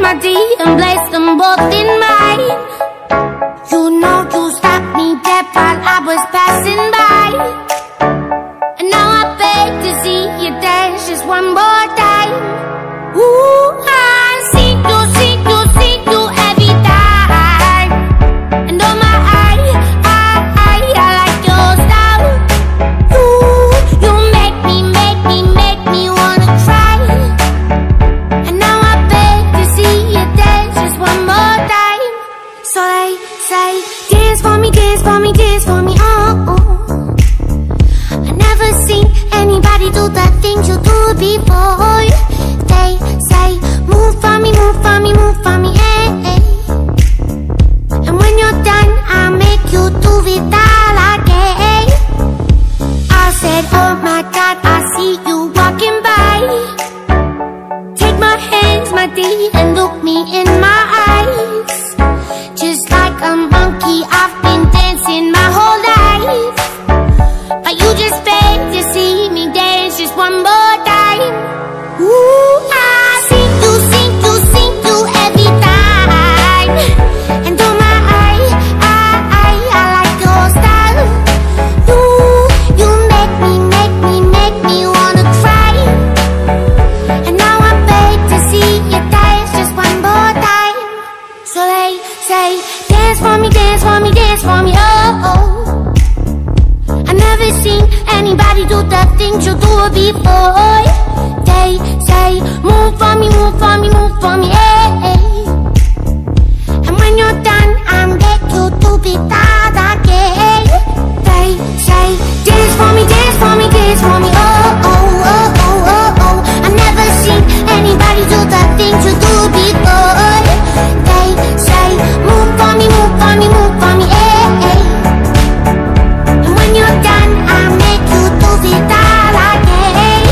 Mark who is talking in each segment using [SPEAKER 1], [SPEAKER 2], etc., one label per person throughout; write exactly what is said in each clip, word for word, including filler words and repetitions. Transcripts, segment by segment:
[SPEAKER 1] my D and place them both in mine. You know you stopped me dead while I was passing by, and now I beg to see you dance just one more time. Ooh, I see you, see you, see you every time. And oh my, I, I, I, I like your style. You, you make me, make me, make me wanna cry. And now I beg to see you dance just one more time. So they say, dance for me, dance for me, dance for me, oh, oh. I never seen anybody do the things you do before. They say, move for me, move for me, move for me, eh, eh. And when you're done, I'll make you do it all again. I said, oh my God, I see you walking by. Take my hands, my D, and look me in my eyes. Just like a monkey, I've been dancing my whole life, but you just beg to see me dance just one more time. Ooh, I see you, see you, see you every time. And oh my, I, I, I, I like your style. You, you make me, make me, make me wanna cry. And now I beg to see you dance just one more time. So they say, dance for me, dance for me, dance for me, oh, oh. I never seen anybody do the things you do before. They say, move for me, move for me, move for me, eh, eh. And when you're done, I'll make you do it all again. They say, dance for me, dance for me, dance for me, oh, oh, oh, oh, oh, oh. I never seen anybody do the things you do before. They say, move for me, move for me, move for me, eh, eh. And when you're done, I'll make you do it all again.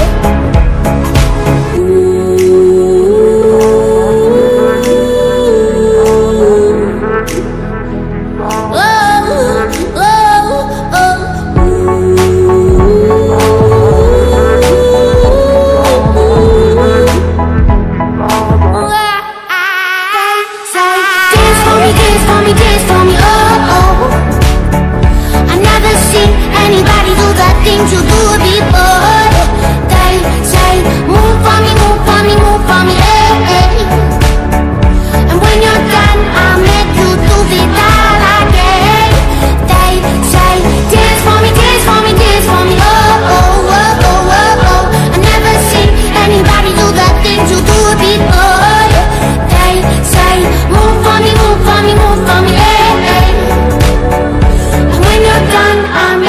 [SPEAKER 1] You do it before. They say, move for me, move for me, move for me, eh, eh. And when you're done, I'll make you do it all again. They say, dance for me, dance for me, dance for me, oh, oh, oh, oh, oh, oh. I never seen anybody do the things you do it before. They say, move for me, move for me, move for me, eh, eh. And when you're done, I'll make